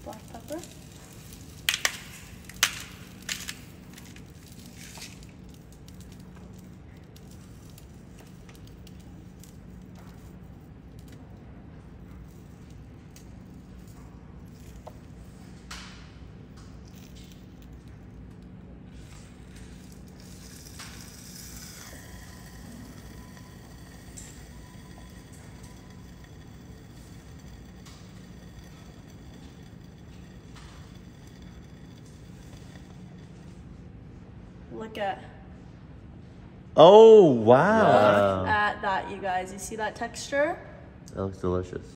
black pepper. Look at. Oh, wow. Look at that, you guys. You see that texture? That looks delicious.